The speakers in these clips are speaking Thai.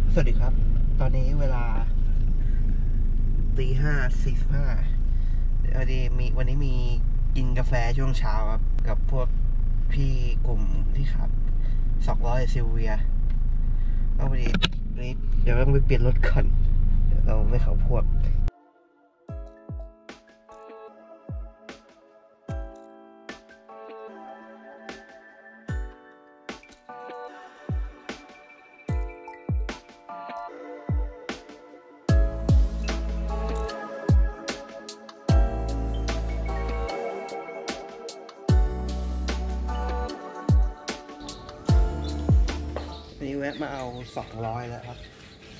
สวัสดีครับตอนนี้เวลาตี 5:45วันนี้มีกินกาแฟช่วงเช้าครับกับพวกพี่กลุ่มที่ขับ200ซิลเวียเอาพอดีเดี๋ยวต้องไปเปลี่ยนรถก่อนเดี๋ยวเราไม่เข้าพวกนี่แวะมาเอา200แล้วครับ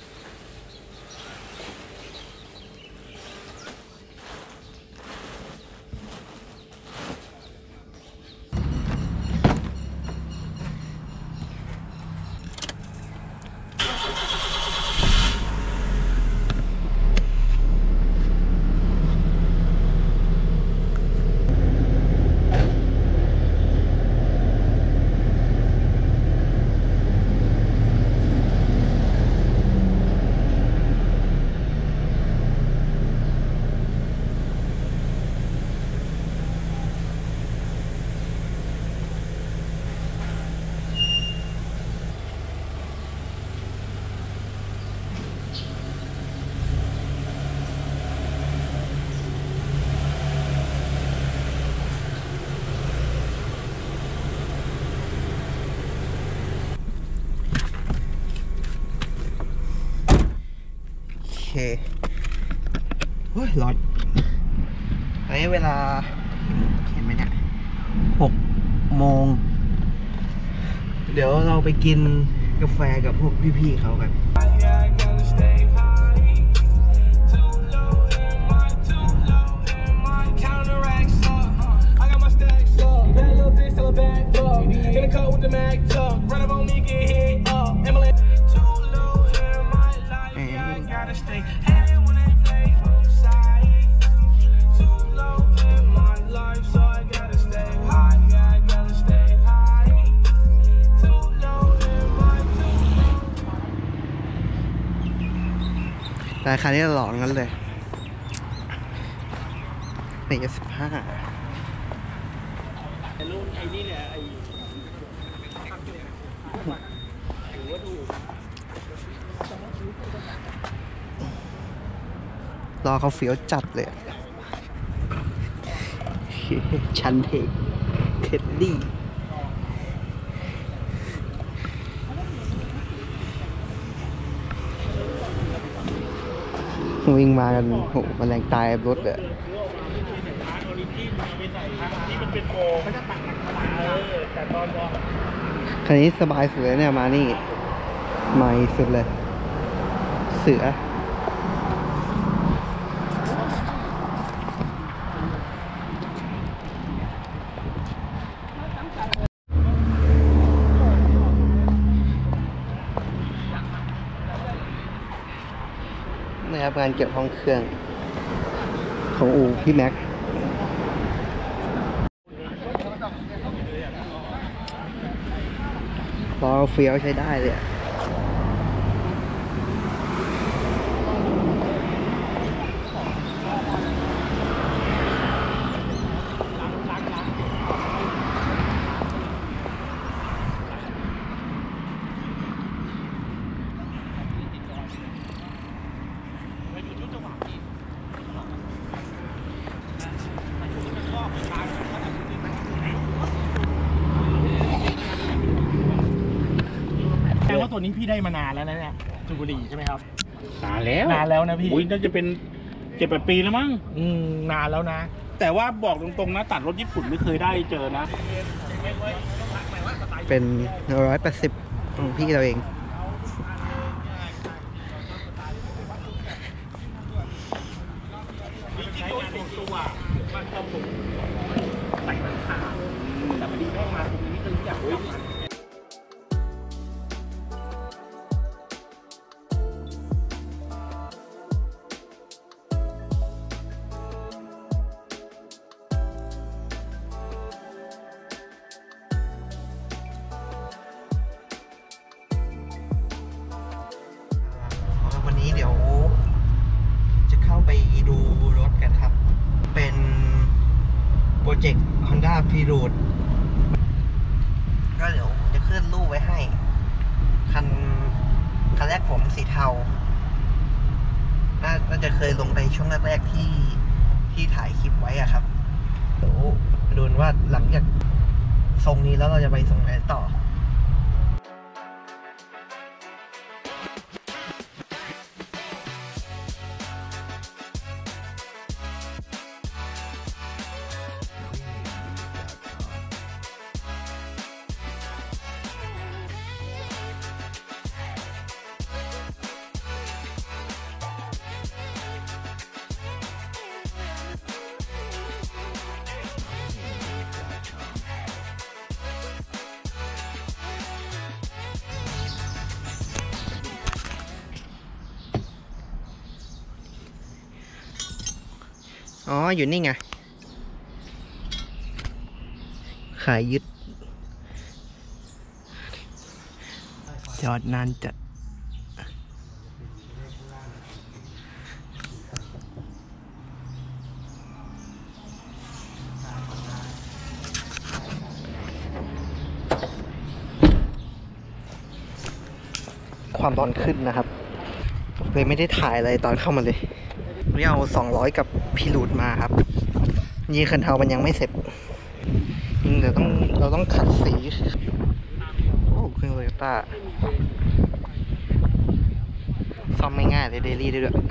โอเคโอ้ยร้อนตอนนี้เวลาเห็นไหมเนี่ย6 โมงเดี๋ยวเราไปกินกาแฟกับพวกพี่ๆเขากันราคานี้หลอนกันเลย1.15รุ่นไอ้นี่เนี่ยไอ้ถือว่าถูกรอเขาเฟี้ยวจัดเลยชันเทคเท็ดดี้วิ่งมากันโหมันแรงตายรถเลยคันนี้สบายสุดเลยเนี่ยมานี่ใหม่สุดเลยเสือนะครับงานเก็บห้องเครื่องของอู่พี่แม็กรอเฟี้ยวใช้ได้เลยแสดงว่าตัวนี้พี่ได้มานานแล้วนะเนี่ยจูบุรีใช่ไหมครับนานแล้วนะพี่อุ้ยน่าจะเป็น7-8 ปีแล้วมั้งนานแล้วนะแต่ว่าบอกตรงๆนะตัดรถญี่ปุ่นไม่เคยได้เจอนะเป็น180ของพี่เราเองจริงๆโดยส่วนตัวมันชอบผมใส่มันขาแต่พอดีแม่มาตรงนี้ก็รู้จักพีรูดก็เดี๋ยวจะขึ้นรูปไว้ให้ คันแรกผมสีเทาน่าจะเคยลงไปช่วงแรกๆที่ถ่ายคลิปไว้อะครับเดี๋ยวดูว่าหลังจากทรงนี้แล้วเราจะไปทรงไหนต่อ อ๋อ อยู่นี่ไง ขายยึดจอดนานจัดความร้อนขึ้นนะครับเลยไม่ได้ถ่ายอะไรตอนเข้ามาเลยนี่เอา200กับพีรูดมาครับยีคันเทามันยังไม่เสร็จเดี๋ยวเราต้องขัดสีโอ้เครื่องโตโยต้าซ่อมไม่ง่ายเลยเดลี่ด้วย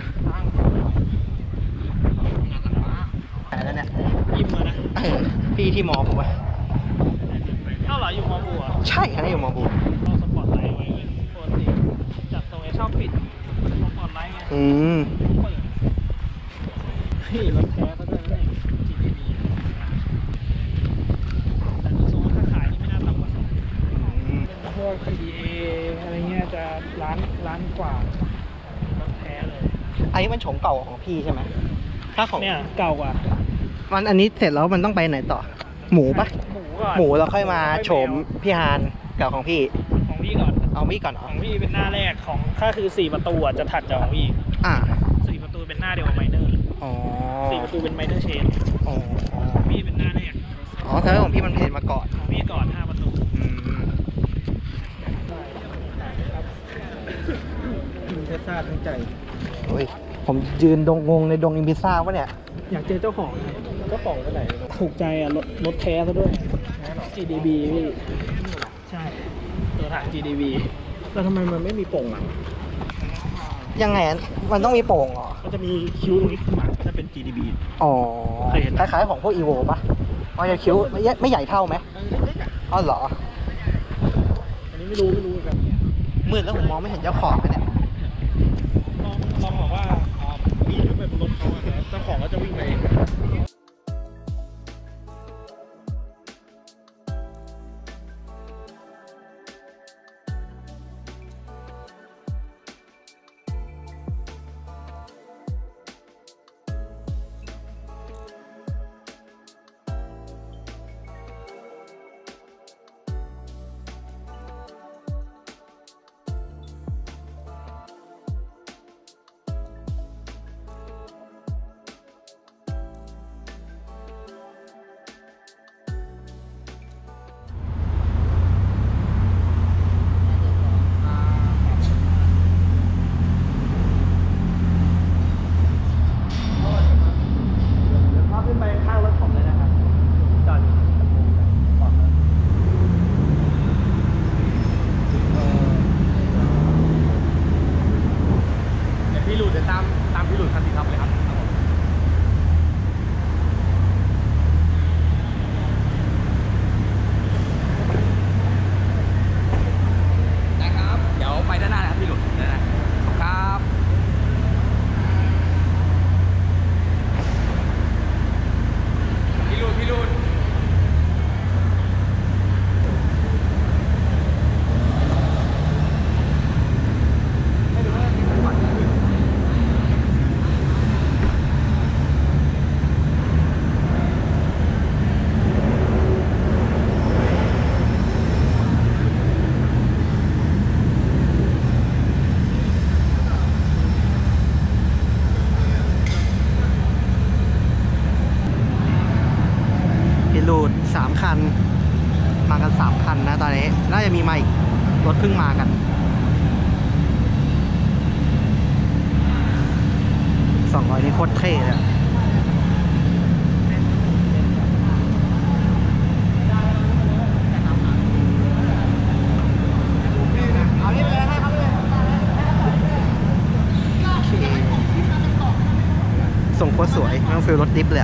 แล้วเนี่ยยิ้มมานะพี่ที่มอผมอะเท่าไหร่อยู่มอบัวใช่คันนี้อยู่มอบูเราสปอร์ตไลท์ไว้เลยปกติจัดตรงไอ้ชอบปิดสปอร์ตไลท์ไงอืมเปิดนี่รถแท้ก็ได้นะ GTB แต่ดูทรงถ้าขายนี่ไม่น่าต่ำกว่า2พวก PDA อะไรเงี้ยจะล้านกว่ารถแท้เลยอันนี้มันโฉมเก่าของพี่ใช่ไหมถ้าของเนี่ยเก่ากว่ามันอันนี้เสร็จแล้วมันต้องไปไหนต่อ หมูปะหมูก่อนหมูแล้วค่อยมาโฉมพี่ฮานกับของพี่ของพี่ก่อนเอาพี่ก่อนเหรขอองพี่เป็นหน้าแรกของถ้าคือ4ประตูอ่ะจะถัดจากของพี่อ่า 4ประตูเป็นหน้าเดียวกับไมเนอร์อ๋อ 4ประตูเป็นไมเนอร์เชนอ๋อของพี่เป็นหน้าแรกอ๋อแสดงว่าของพี่มันเพลนมาก่อนของพี่ก่อน5ประตูอืมมีเทสซาทั้งใจโอ้ยผมยืนงงในดงอิมพิซซ่าวะเนี่ยอยากเจอเจ้าของเจ้าของไปไหนถูกใจอ่ะรถแท้ซะด้วย GDB พี่ใช่ตัวถัง GDB แล้วทำไมมันไม่มีโป่งอ่ะยังไงอะมันต้องมีโป่งเหรอมันจะมีคิ้วตรงนี้ขึ้นมาก็จะเป็น GDB อ๋อเคยเห็นคล้ายๆของพวกอีโวปะมันจะคิ้วไม่ใหญ่เท่าไหมเล็กๆอ่ะอ๋อเหรออันนี้ไม่รู้เหมือนกันมืดแล้วผมมองไม่เห็นเจ้าของเลยเนี่ยลองบอกว่าวิ่งไปบนรถเขาอะแล้วเจ้าของก็จะวิ่งไปเองคัน มากัน3 คันนะตอนนี้ น่าจะมีมาอีกรถเพิ่งมากัน200นี่โคตรเท่เลยส่งโคตรสวยไม่ต้องฟิลรถดิฟเลย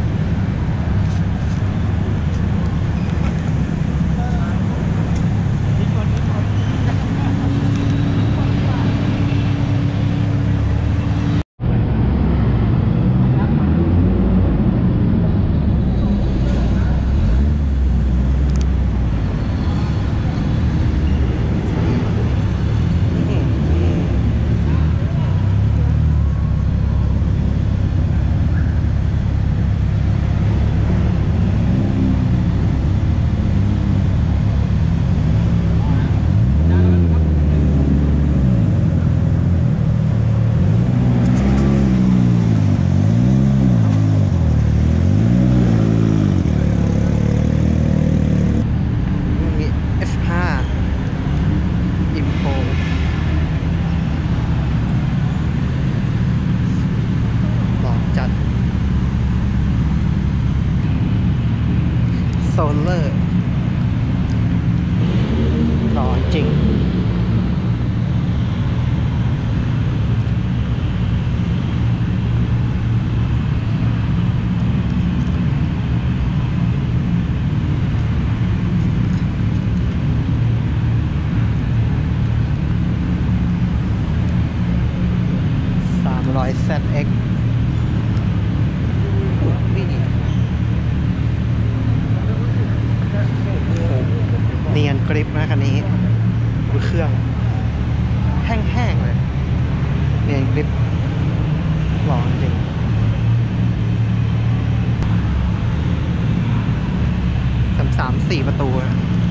โซลเลอร์หล่อจริง300ZX เนียนกริปนะคันนี้ดูเครื่องแห้งๆเลยเนียนกริปหล่อจริง3-4 ประตูนะ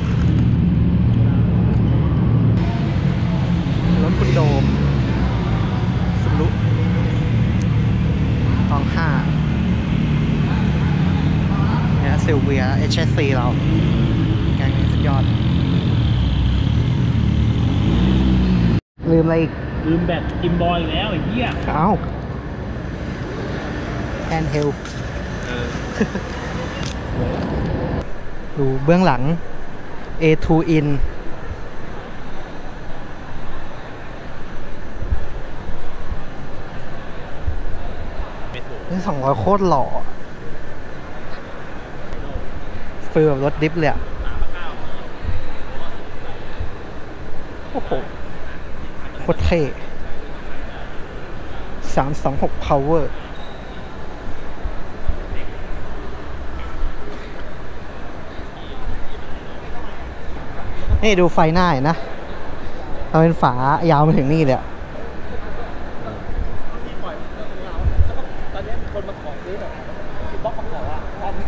รถคุณโดมสุรุตอง5เนี่ยซิลเวีย HSC เราแกงนี้สุดยอดลืมอะไรอีกลืมแบตกิมบอยแล้วไอ้เหี้ยเอ้าแอนเฮลดูเบื้องหลัง A2 in นี่200โคตรหล่อฟีลแบบรถดิฟเลยอะโอ้โหโคตรเท่326 power นี่ดูไฟหน้าเห็นนะเราเป็นฝายาวมาถึงนี่เลยอะตอนนี้มีคนมาขอซื้อแบบที่บล็อกมาขออ่ะ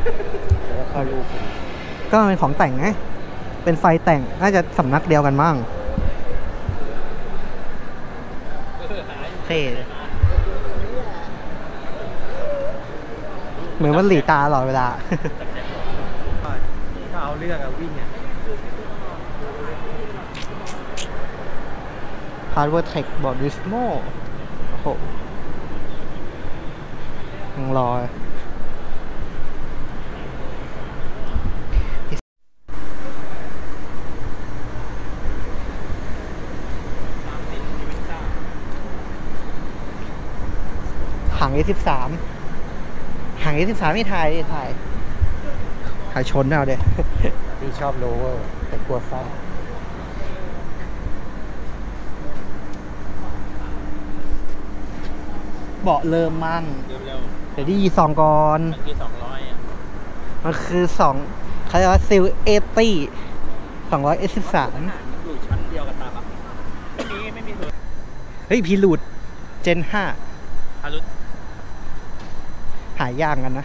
ก็เป็นของแต่งไงเป็นไฟแต่งน่าจะสำนักเดียวกันมั้งเท่เหมือนมันหลีตาตลอดเวลาก็เอาเรื่องอะวิ่งเนี่ยฮาร์ดเวอร์เทคบอร์ดดิสโมโอ้โหยังรอหางA13หางA13ไม่ถ่ายชนเอาเด้พี่ชอบโลเวอร์แต่กลัวฟ้าเบาะเริ่มมั่งเดี๋ยวที่2ก่อนมันคือ2เขาเรียกว่าซิล80 200S13 อยู่ชั้นเดียวกับตาครับไม่มีเลยเฮ้ยพีรูดเจน 5 ฮารุหายากกันนะ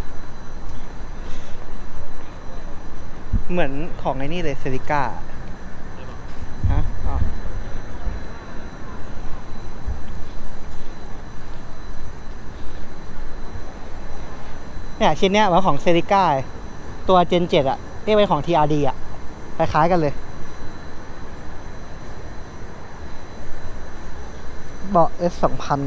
เหมือนของไอ้นี่เลยเซริก้าฮะอ๋อเนี่ยชิ้นเนี้ยว่าของเซริก้าตัว Gen 7 อ่ะนี่เป็นของ TRD อ่ะคล้ายๆกันเลยเบาะ S2000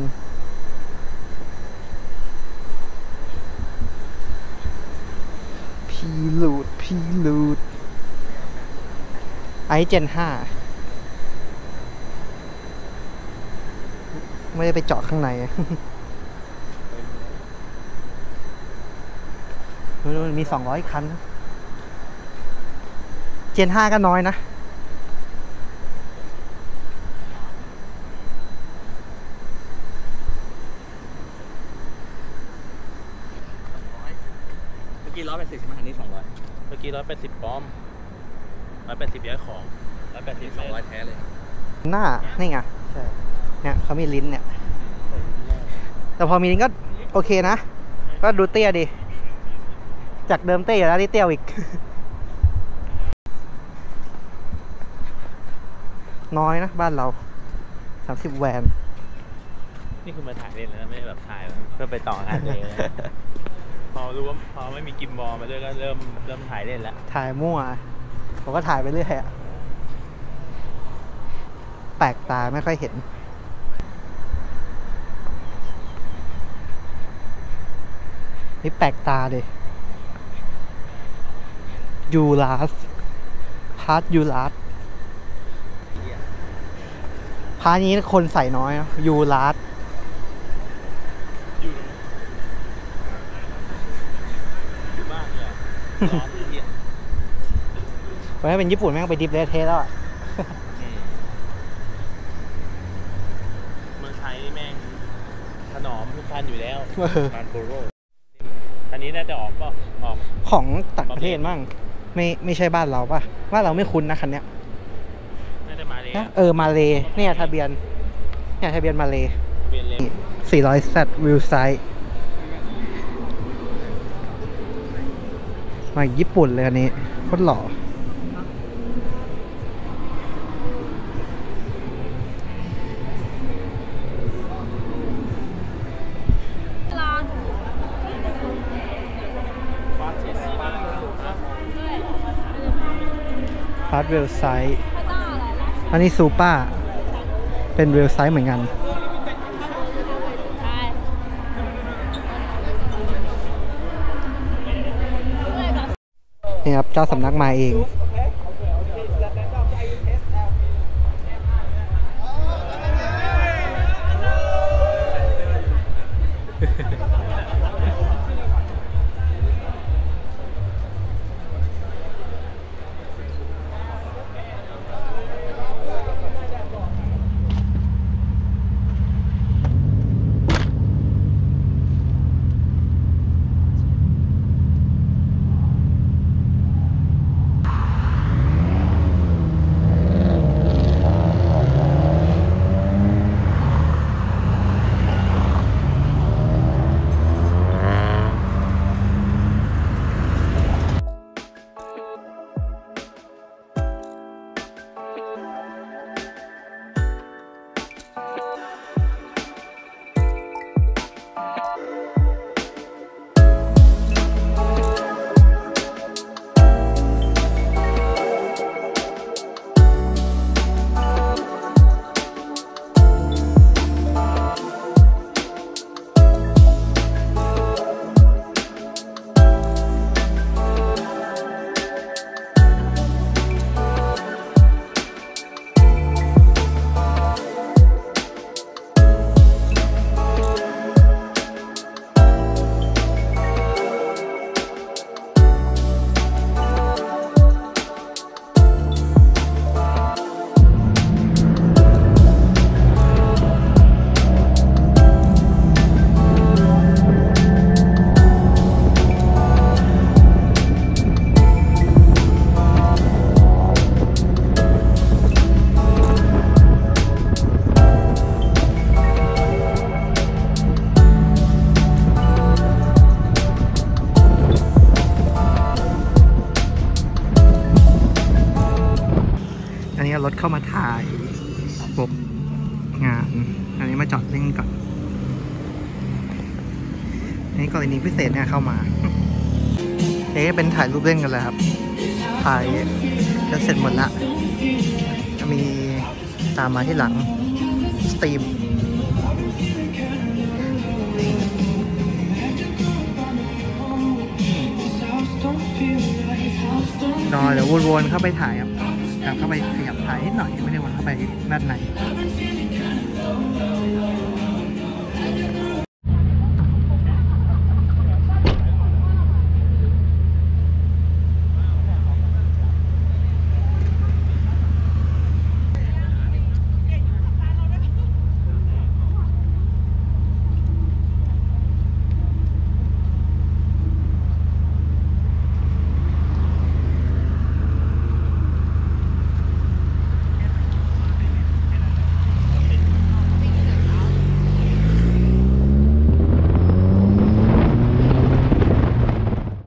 พีลูดไอ Gen 5ไม่ได้ไปเจาะข้างใน มันมี200 คัน Gen 5 ก็น้อยนะเมื่อกี้180ใช่ไหมอันนี้200 เมื่อกี้180ปลอม180ย้ายของ180 200แท้เลยหน้า นี่ไงใช่เนี่ยเขามีลิ้นเนี่ย แต่พอมีลิ้นก็โอเคนะ ก็ดูเตี้ยดี จากเดิมเตี้ยแล้วนี่เตี้ยอีก น้อยนะบ้านเรา30แวนนี่คือมาถ่ายเล่นแล้วไม่ได้แบบถ่ายเพื่อไปต่องานตัวเองพอรู้ว่าพอไม่มีกิมบอลมาด้วยก็เริ่มถ่ายเล่นแล้วถ่ายมั่วผมก็ถ่ายไปเรื่อยอะแปลกตาไม่ค่อยเห็นนี่แปลกตาเลยยูลาสพาร์ทยูลาสพาร์ทนี้คนใส่น้อยนะยูลาสอยู่บ้านเนี่ยร้อนที่เหี้ยเพราะถ้าเป็นญี่ปุ่นแม่งไปดิฟเลเทสแล้วอะเมืองไทยแม่งถนอมทุกคันอยู่แล้วการโบโรคันนี้น่าจะออกของต่างประเทศมั่งไม่ใช่บ้านเราป่ะบ้านเราไม่คุ้นนะคันเนี้ยน่าจะมาเลยมาเลเนี่ยทะเบียนมาเลเบียนเลน 400Z วิวไซส์มาญี่ปุ่นเลยอันนี้โคตรหล่อพาร์ทเวลไซส์อันนี้ซูเปอร์เป็นเวลไซส์เหมือนกันนี่ครับเจ้าสำนักมาเองรถเข้ามาถ่ายปกงานอันนี้มาจอดเล่นก่อนนี่กรณีพิเศษเนี่ยเข้ามานี่เป็นถ่ายรูปเล่นกันเลยครับ ถ่ายจะเสร็จหมดละจะมีตามมาที่หลังสตรีมนี่รอเดี๋ยววนๆเข้าไปถ่ายครับกลับเข้าไปขยับถ่ายนิดหน่อยไม่ได้วนเข้าไปด้านใน